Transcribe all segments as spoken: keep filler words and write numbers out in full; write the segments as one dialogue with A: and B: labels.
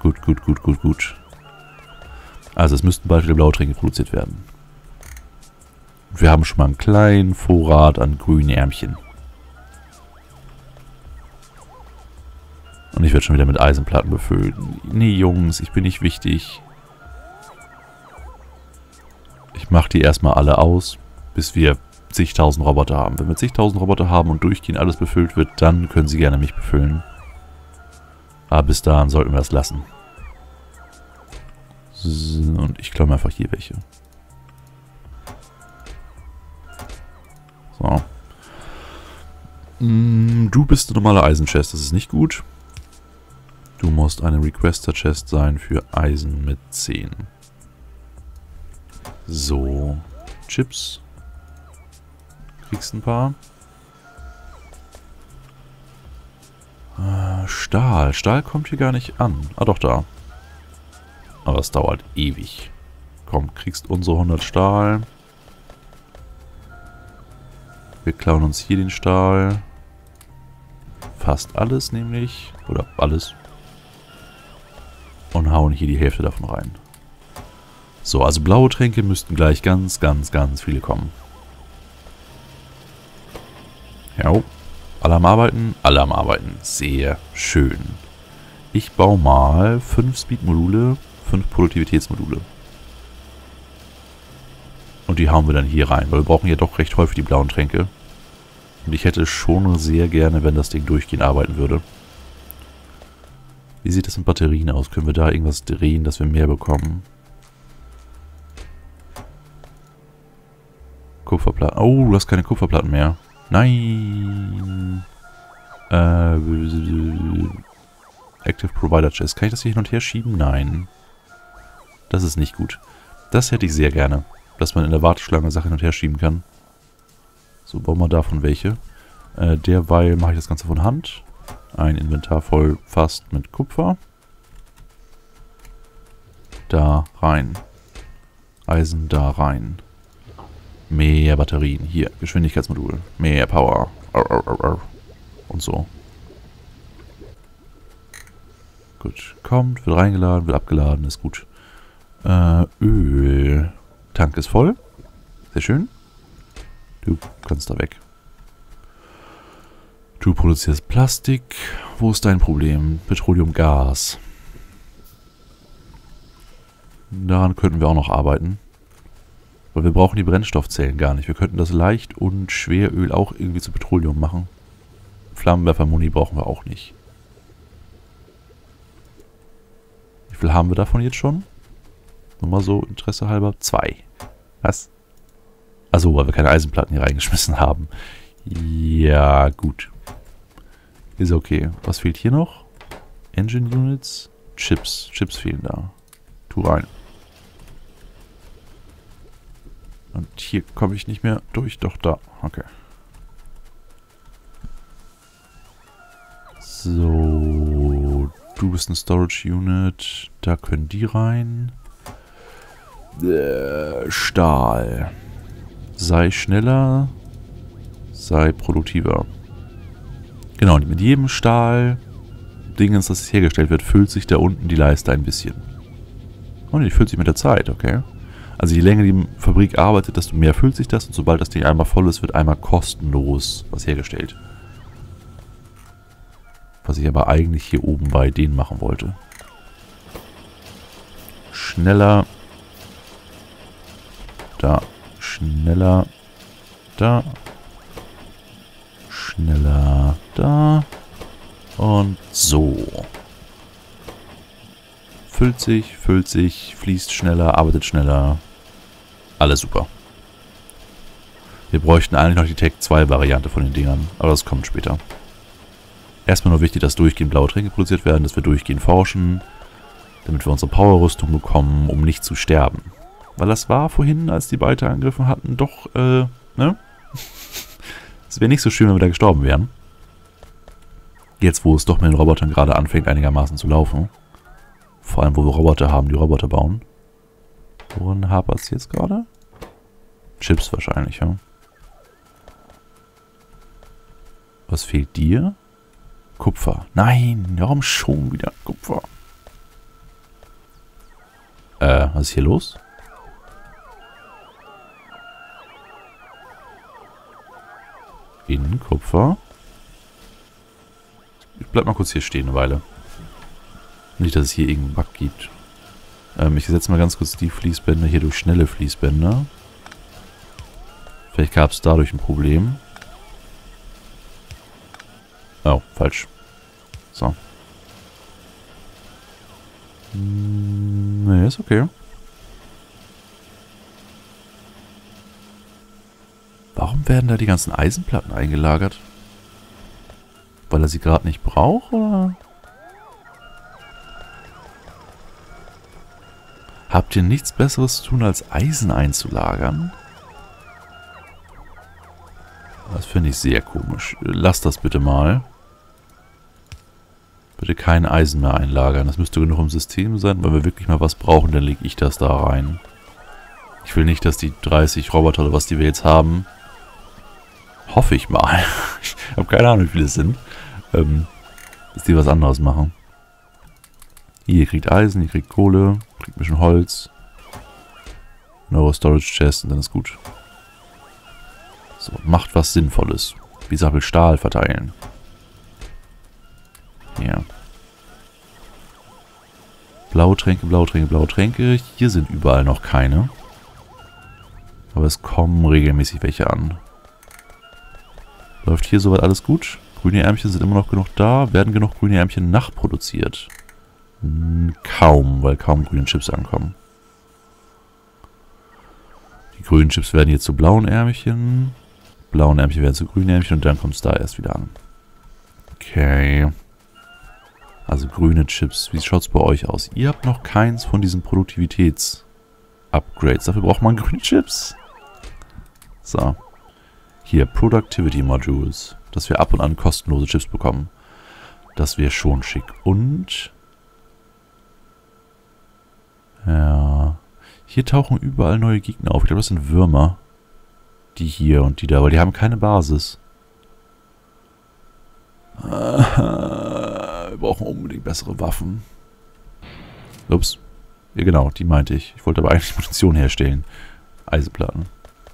A: Gut, gut, gut, gut, gut. Also es müssten bald wieder blaue Tränke produziert werden. Wir haben schon mal einen kleinen Vorrat an grünen Ärmchen. Und ich werde schon wieder mit Eisenplatten befüllen. Nee, Jungs, ich bin nicht wichtig. Ich mache die erstmal alle aus, bis wir zigtausend Roboter haben. Wenn wir zigtausend Roboter haben und durchgehend alles befüllt wird, dann können sie gerne mich befüllen. Aber bis dahin sollten wir das lassen. So, und ich klaue einfach hier welche. So. Du bist eine normale Eisenchest, das ist nicht gut. Du musst eine Requester-Chest sein für Eisen mit zehn. So. Chips. Kriegst ein paar. Äh, Stahl. Stahl kommt hier gar nicht an. Ah, doch, da. Aber es dauert ewig. Komm, kriegst unsere hundert Stahl. Wir klauen uns hier den Stahl. Fast alles nämlich. Oder alles. Und hauen hier die Hälfte davon rein. So, also blaue Tränke müssten gleich ganz, ganz, ganz viele kommen. Ja, alle am Arbeiten? Alle am Arbeiten. Sehr schön. Ich baue mal fünf Speed-Module, fünf Produktivitätsmodule. Und die hauen wir dann hier rein, weil wir brauchen ja doch recht häufig die blauen Tränke. Und ich hätte schon sehr gerne, wenn das Ding durchgehend arbeiten würde. Wie sieht das mit Batterien aus? Können wir da irgendwas drehen, dass wir mehr bekommen? Kupferplatten. Oh, du hast keine Kupferplatten mehr. Nein. Äh, Active Provider Chest. Kann ich das hier hin und her schieben? Nein. Das ist nicht gut. Das hätte ich sehr gerne. Dass man in der Warteschlange Sachen hin und her schieben kann. So, bauen wir davon welche. Äh, derweil mache ich das Ganze von Hand. Ein Inventar voll fast mit Kupfer. Da rein. Eisen da rein. Mehr Batterien. Hier, Geschwindigkeitsmodul. Mehr Power. Arr, arr, arr, arr. Und so. Gut. Kommt, wird reingeladen, wird abgeladen, ist gut. Äh, Öl. Tank ist voll. Sehr schön. Du kannst da weg. Du produzierst Plastik. Wo ist dein Problem? Petroleumgas. Daran könnten wir auch noch arbeiten. Weil wir brauchen die Brennstoffzellen gar nicht. Wir könnten das Leicht- und Schweröl auch irgendwie zu Petroleum machen. Flammenwerfer-Muni brauchen wir auch nicht. Wie viel haben wir davon jetzt schon? Nur mal so Interesse halber. Zwei. Was? Achso, weil wir keine Eisenplatten hier reingeschmissen haben. Ja, gut. Ist okay. Was fehlt hier noch? Engine Units. Chips. Chips fehlen da. Tu rein. Und hier komme ich nicht mehr durch. Doch, da. Okay. So. Du bist ein Storage Unit. Da können die rein. Äh, Stahl. Sei schneller. Sei produktiver. Genau, und mit jedem Stahl Dingens, das hergestellt wird, füllt sich da unten die Leiste ein bisschen. Und die füllt sich mit der Zeit, okay? Also je länger die Fabrik arbeitet, desto mehr füllt sich das. Und sobald das Ding einmal voll ist, wird einmal kostenlos was hergestellt. Was ich aber eigentlich hier oben bei denen machen wollte. Schneller. Da. Schneller. Da. Schneller. Da. Und so. Füllt sich, füllt sich, fließt schneller, arbeitet schneller. Alles super. Wir bräuchten eigentlich noch die Tech zwei Variante von den Dingern, aber das kommt später. Erstmal nur wichtig, dass durchgehend blaue Tränke produziert werden, dass wir durchgehend forschen, damit wir unsere Powerrüstung bekommen, um nicht zu sterben. Weil das war vorhin, als die Beite angegriffen hatten, doch, äh, ne? Es wäre nicht so schön, wenn wir da gestorben wären. Jetzt, wo es doch mit den Robotern gerade anfängt, einigermaßen zu laufen. Vor allem, wo wir Roboter haben, die Roboter bauen. Woran hapert es jetzt gerade? Chips wahrscheinlich, ja. Was fehlt dir? Kupfer. Nein, warum schon wieder Kupfer? Alter, was ist hier los? In Kupfer. Ich bleib mal kurz hier stehen eine Weile. Nicht, dass es hier irgendeinen Bug gibt. Ähm, ich setze mal ganz kurz die Fließbänder hier durch schnelle Fließbänder. Vielleicht gab es dadurch ein Problem. Oh, falsch. So. Hm, nee, ist okay. Warum werden da die ganzen Eisenplatten eingelagert? Weil er sie gerade nicht braucht, oder? Habt ihr nichts Besseres zu tun, als Eisen einzulagern? Das finde ich sehr komisch. Lasst das bitte mal. Bitte kein Eisen mehr einlagern. Das müsste genug im System sein. Wenn wir wirklich mal was brauchen, dann lege ich das da rein. Ich will nicht, dass die dreißig Roboter oder was die wir jetzt haben, hoffe ich mal, ich habe keine Ahnung, wie viele es sind, ähm, dass die was anderes machen. Hier, ihr kriegt Eisen, ihr kriegt Kohle, kriegt ein bisschen Holz. No Storage Chest und dann ist gut. So, macht was Sinnvolles. Wie Sammel Stahl verteilen. Ja. Blaue Tränke, blaue Tränke, blaue Tränke. Hier sind überall noch keine. Aber es kommen regelmäßig welche an. Läuft hier soweit alles gut? Grüne Ärmchen sind immer noch genug da. Werden genug grüne Ärmchen nachproduziert? Hm, kaum, weil kaum grüne Chips ankommen. Die grünen Chips werden jetzt zu blauen Ärmchen. Blauen Ärmchen werden zu grünen Ärmchen und dann kommt es da erst wieder an. Okay. Also grüne Chips. Wie schaut es bei euch aus? Ihr habt noch keins von diesen Produktivitäts-Upgrades. Dafür braucht man grüne Chips. So. Hier, Productivity Modules. Dass wir ab und an kostenlose Chips bekommen. Das wäre schon schick. Und... ja... Hier tauchen überall neue Gegner auf. Ich glaube, das sind Würmer. Die hier und die da, weil die haben keine Basis. Wir brauchen unbedingt bessere Waffen. Ups. Ja genau, die meinte ich. Ich wollte aber eigentlich Munition herstellen. Eisenplatten.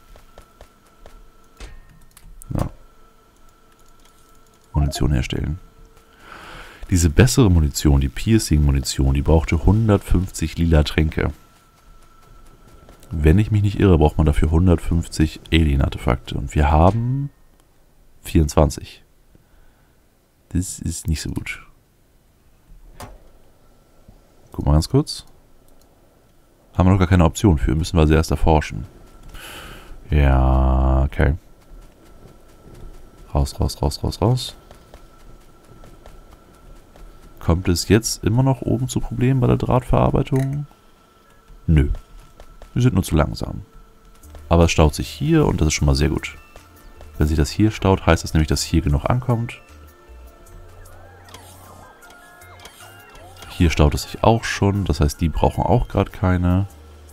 A: Ja. Munition herstellen. Diese bessere Munition, die Piercing-Munition, die brauchte hundertfünfzig lila Tränke. Wenn ich mich nicht irre, braucht man dafür hundertfünfzig Alien-Artefakte. Und wir haben vierundzwanzig. Das ist nicht so gut. Guck mal ganz kurz. Haben wir noch gar keine Option für. Müssen wir also erst erforschen. Ja, okay. Raus, raus, raus, raus, raus. Kommt es jetzt immer noch oben zu Problemen bei der Drahtverarbeitung? Nö. Wir sind nur zu langsam. Aber es staut sich hier und das ist schon mal sehr gut. Wenn sich das hier staut, heißt das nämlich, dass hier genug ankommt. Hier staut es sich auch schon. Das heißt, die brauchen auch gerade keine.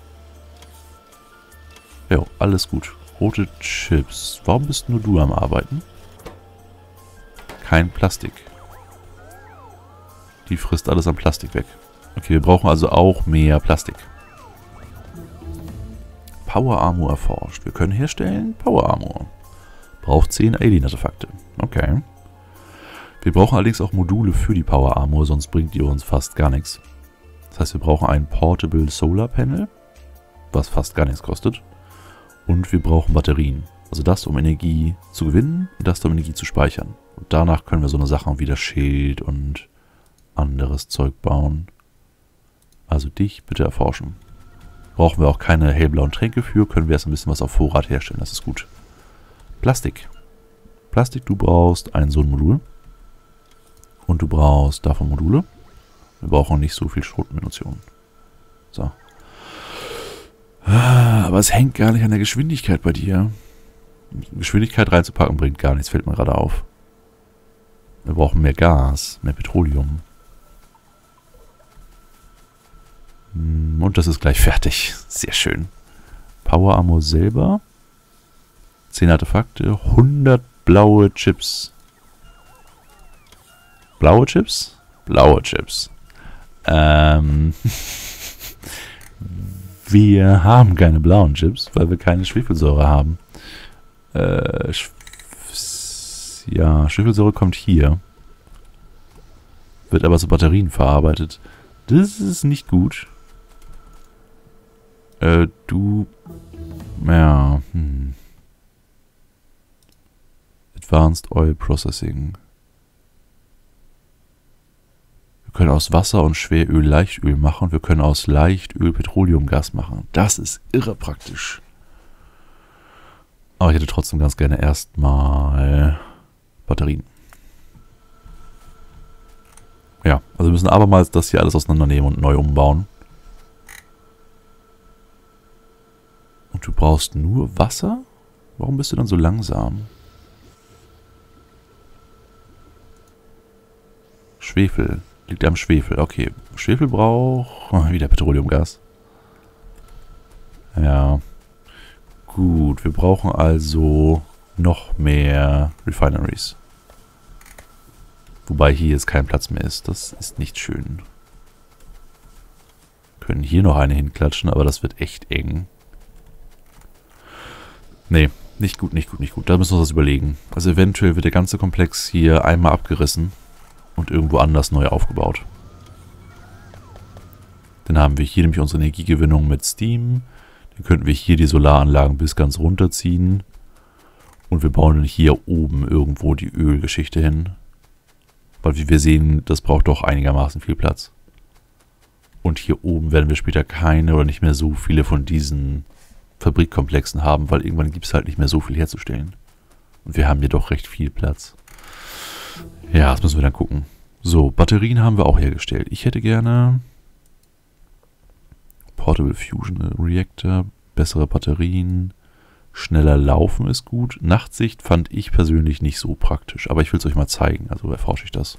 A: Jo, alles gut. Rote Chips. Warum bist nur du am Arbeiten? Kein Plastik. Die frisst alles am Plastik weg. Okay, wir brauchen also auch mehr Plastik. Power Armor erforscht. Wir können herstellen Power Armor. Braucht zehn Alien-Artefakte. Okay. Wir brauchen allerdings auch Module für die Power Armor, sonst bringt die uns fast gar nichts. Das heißt, wir brauchen ein Portable Solar Panel, was fast gar nichts kostet. Und wir brauchen Batterien. Also das, um Energie zu gewinnen und das, um Energie zu speichern. Und danach können wir so eine Sachen wie das Schild und anderes Zeug bauen. Also dich bitte erforschen. Brauchen wir auch keine hellblauen Tränke für, können wir erst ein bisschen was auf Vorrat herstellen, das ist gut. Plastik. Plastik, du brauchst ein so ein Modul. Und du brauchst davon Module. Wir brauchen nicht so viel Schrotmunition. So. Aber es hängt gar nicht an der Geschwindigkeit bei dir. Geschwindigkeit reinzupacken bringt gar nichts, fällt mir gerade auf. Wir brauchen mehr Gas, mehr Petroleum. Und das ist gleich fertig. Sehr schön. Power Armor selber. zehn Artefakte. hundert blaue Chips. Blaue Chips? Blaue Chips. Ähm. Wir haben keine blauen Chips, weil wir keine Schwefelsäure haben. Äh, Sch ja, Schwefelsäure kommt hier. Wird aber zu Batterien verarbeitet. Das ist nicht gut. Äh, du... Ja, hm. Advanced Oil Processing. Wir können aus Wasser und Schweröl Leichtöl machen. Wir können aus Leichtöl Petroleumgas machen. Das ist irre praktisch. Aber ich hätte trotzdem ganz gerne erstmal Batterien. Ja, also wir müssen abermals das hier alles auseinandernehmen und neu umbauen. Und du brauchst nur Wasser? Warum bist du dann so langsam? Schwefel. Liegt am Schwefel. Okay. Schwefel braucht... Oh, wieder Petroleumgas. Ja. Gut. Wir brauchen also noch mehr Refineries. Wobei hier jetzt kein Platz mehr ist. Das ist nicht schön. Wir können hier noch eine hinklatschen, aber das wird echt eng. Nee, nicht gut, nicht gut, nicht gut. Da müssen wir uns das überlegen. Also eventuell wird der ganze Komplex hier einmal abgerissen und irgendwo anders neu aufgebaut. Dann haben wir hier nämlich unsere Energiegewinnung mit Steam. Dann könnten wir hier die Solaranlagen bis ganz runterziehen. Und wir bauen dann hier oben irgendwo die Ölgeschichte hin. Weil wie wir sehen, das braucht doch einigermaßen viel Platz. Und hier oben werden wir später keine oder nicht mehr so viele von diesen Fabrikkomplexen haben, weil irgendwann gibt es halt nicht mehr so viel herzustellen. Und wir haben hier doch recht viel Platz. Ja, das müssen wir dann gucken. So, Batterien haben wir auch hergestellt. Ich hätte gerne Portable Fusion Reactor, bessere Batterien, schneller laufen ist gut. Nachtsicht fand ich persönlich nicht so praktisch, aber ich will es euch mal zeigen, also erforsche ich das.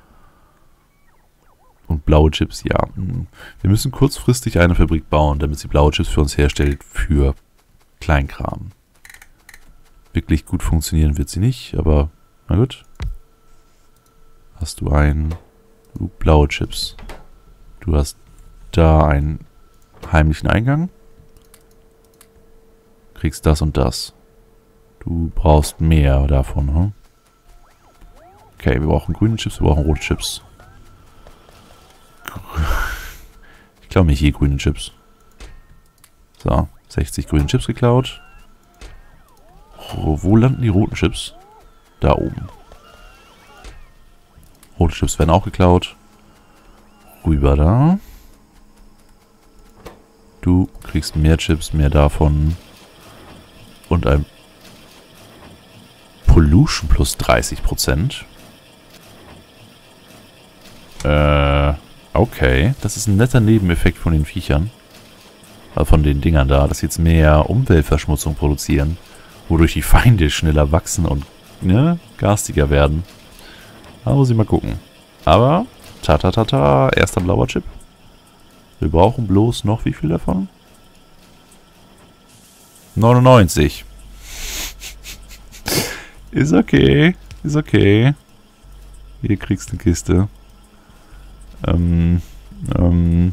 A: Und blaue Chips, ja. Wir müssen kurzfristig eine Fabrik bauen, damit sie blaue Chips für uns herstellt für Kleinkram. Wirklich gut funktionieren wird sie nicht, aber na gut. Hast du ein... Du, blaue Chips. Du hast da einen heimlichen Eingang. Kriegst das und das. Du brauchst mehr davon, hm? Okay, wir brauchen grüne Chips, wir brauchen rote Chips. Ich klaue mir hier grüne Chips. So, sechzig grüne Chips geklaut. Wo, wo landen die roten Chips? Da oben. Rote Chips werden auch geklaut. Rüber da. Du kriegst mehr Chips, mehr davon. Und ein Pollution plus dreißig Prozent. Äh, okay. Das ist ein netter Nebeneffekt von den Viechern. Also von den Dingern da, dass sie jetzt mehr Umweltverschmutzung produzieren. Wodurch die Feinde schneller wachsen und ne, garstiger werden. Da muss ich mal gucken. Aber, ta ta ta ta, erster blauer Chip. Wir brauchen bloß noch wie viel davon? neunundneunzig. Ist okay. Ist okay. Hier kriegst du eine Kiste. Ähm, ähm.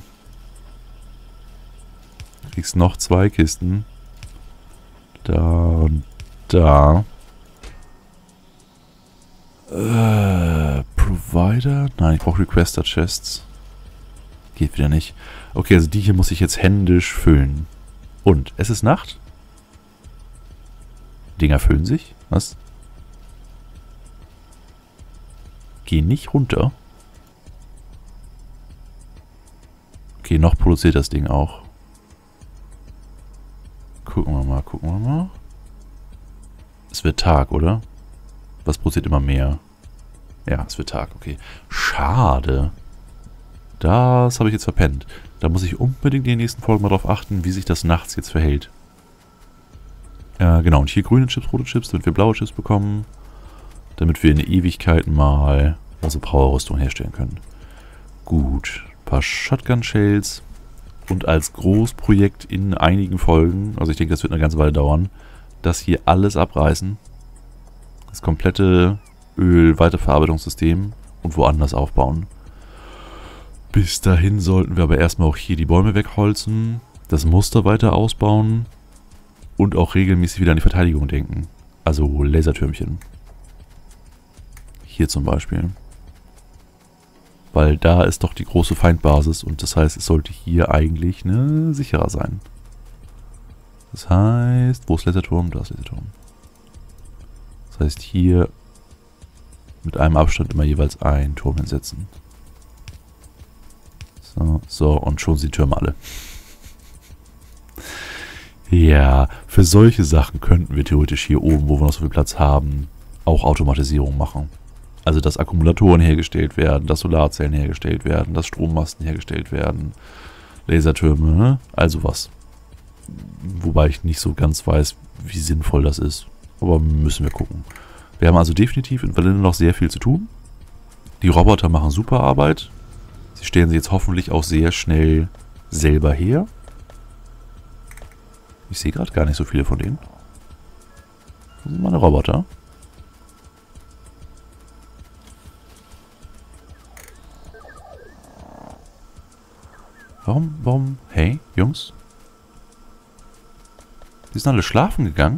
A: Kriegst noch zwei Kisten. Da und da. Äh, Provider? Nein, ich brauche Requester Chests. Geht wieder nicht. Okay, also die hier muss ich jetzt händisch füllen. Und, es ist Nacht. Dinger füllen sich. Was? Gehen nicht runter. Okay, noch produziert das Ding auch. Gucken wir mal, gucken wir mal. Es wird Tag, oder? Was produziert immer mehr? Ja, es wird Tag, okay. Schade. Das habe ich jetzt verpennt. Da muss ich unbedingt in den nächsten Folgen mal drauf achten, wie sich das nachts jetzt verhält. Äh, genau, und hier grüne Chips, rote Chips, damit wir blaue Chips bekommen. Damit wir in Ewigkeiten mal unsere Powerrüstung herstellen können. Gut, ein paar Shotgun-Shells. Und als Großprojekt in einigen Folgen, also ich denke, das wird eine ganze Weile dauern, das hier alles abreißen. Das komplette Öl-Weiterverarbeitungssystem und woanders aufbauen. Bis dahin sollten wir aber erstmal auch hier die Bäume wegholzen, das Muster weiter ausbauen und auch regelmäßig wieder an die Verteidigung denken. Also Lasertürmchen. Hier zum Beispiel. Weil da ist doch die große Feindbasis und das heißt, es sollte hier eigentlich ne, sicherer sein. Das heißt, wo ist Laserturm? Da ist Laserturm. Das heißt, hier mit einem Abstand immer jeweils einen Turm hinsetzen. So, so und schon sind die Türme alle. Ja, für solche Sachen könnten wir theoretisch hier oben, wo wir noch so viel Platz haben, auch Automatisierung machen. Also, dass Akkumulatoren hergestellt werden, dass Solarzellen hergestellt werden, dass Strommasten hergestellt werden, Lasertürme, ne? Also was. Wobei ich nicht so ganz weiß, wie sinnvoll das ist. Aber müssen wir gucken. Wir haben also definitiv in Valhalla noch sehr viel zu tun. Die Roboter machen super Arbeit. Sie stellen sie jetzt hoffentlich auch sehr schnell selber her. Ich sehe gerade gar nicht so viele von denen. Das sind meine Roboter. Warum, warum? Hey, Jungs? Die sind alle schlafen gegangen.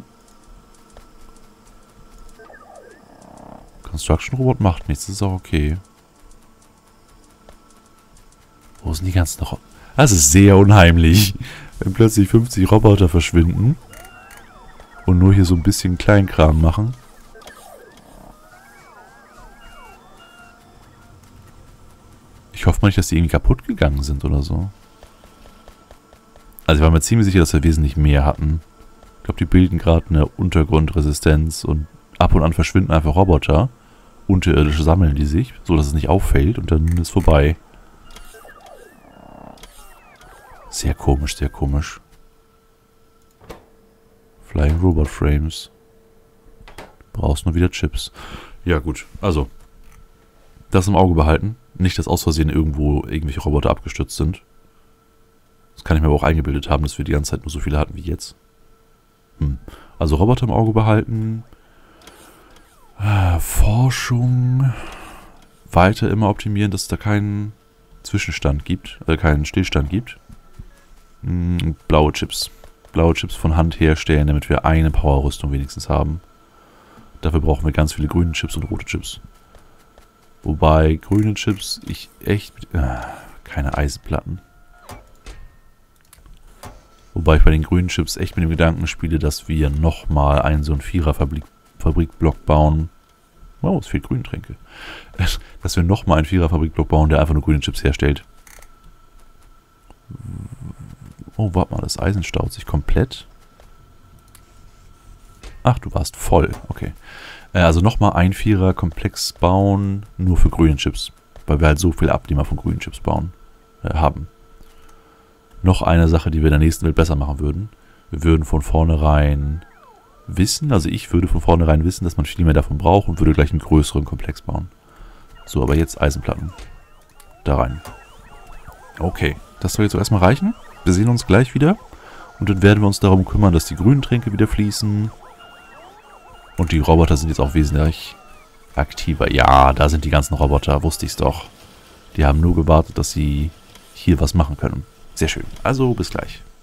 A: Construction Robot macht nichts, das ist auch okay. Wo sind die ganzen Roboter? Das ist sehr unheimlich. Wenn plötzlich fünfzig Roboter verschwinden und nur hier so ein bisschen Kleinkram machen. Ich hoffe mal nicht, dass die irgendwie kaputt gegangen sind oder so. Also ich war mir ziemlich sicher, dass wir wesentlich mehr hatten. Ich glaube, die bilden gerade eine Untergrundresistenz und ab und an verschwinden einfach Roboter. Unterirdisch sammeln die sich, so dass es nicht auffällt und dann ist vorbei. Sehr komisch, sehr komisch. Flying Robot Frames. Du brauchst nur wieder Chips. Ja gut, also. Das im Auge behalten. Nicht, dass aus Versehen irgendwo irgendwelche Roboter abgestürzt sind. Das kann ich mir aber auch eingebildet haben, dass wir die ganze Zeit nur so viele hatten wie jetzt. Hm. Also Roboter im Auge behalten. Ah, Forschung. Weiter immer optimieren, dass es da keinen Zwischenstand gibt. Äh, keinen Stillstand gibt. Hm, blaue Chips. Blaue Chips von Hand herstellen, damit wir eine Powerrüstung wenigstens haben. Dafür brauchen wir ganz viele grüne Chips und rote Chips. Wobei grüne Chips ich echt... Äh, keine Eisenplatten. Wobei ich bei den grünen Chips echt mit dem Gedanken spiele, dass wir nochmal einen so einen Vierer-Fabrikblock bauen. Wow, es fehlt Grüntränke. Dass wir nochmal einen Vierer-Fabrikblock bauen, der einfach nur grüne Chips herstellt. Oh, warte mal, das Eisen staut sich komplett. Ach, du warst voll. Okay. Also nochmal ein Vierer-Komplex bauen, nur für grüne Chips. Weil wir halt so viel Abnehmer von grünen Chips bauen, äh, haben. Noch eine Sache, die wir in der nächsten Welt besser machen würden. Wir würden von vornherein wissen, also ich würde von vornherein wissen, dass man viel mehr davon braucht und würde gleich einen größeren Komplex bauen. So, aber jetzt Eisenplatten. Da rein. Okay, das soll jetzt so erstmal reichen. Wir sehen uns gleich wieder. Und dann werden wir uns darum kümmern, dass die grünen Tränke wieder fließen. Und die Roboter sind jetzt auch wesentlich aktiver. Ja, da sind die ganzen Roboter, wusste ich es doch. Die haben nur gewartet, dass sie hier was machen können. Sehr schön. Also, bis gleich.